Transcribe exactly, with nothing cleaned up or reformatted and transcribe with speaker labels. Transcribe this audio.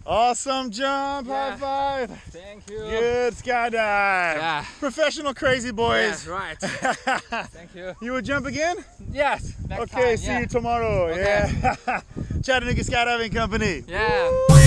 Speaker 1: Awesome jump.
Speaker 2: Yeah.
Speaker 1: High five.
Speaker 2: Thank you.
Speaker 1: Good skydive.
Speaker 2: Yeah.
Speaker 1: Professional crazy boys.
Speaker 2: Yes, right. Thank you.
Speaker 1: You will jump again?
Speaker 2: Yes. Next
Speaker 1: Okay,
Speaker 2: time,
Speaker 1: see
Speaker 2: yeah.
Speaker 1: you tomorrow.
Speaker 2: Okay.
Speaker 1: Yeah. Chattanooga Skydiving Company.
Speaker 2: Yeah.
Speaker 1: Woo!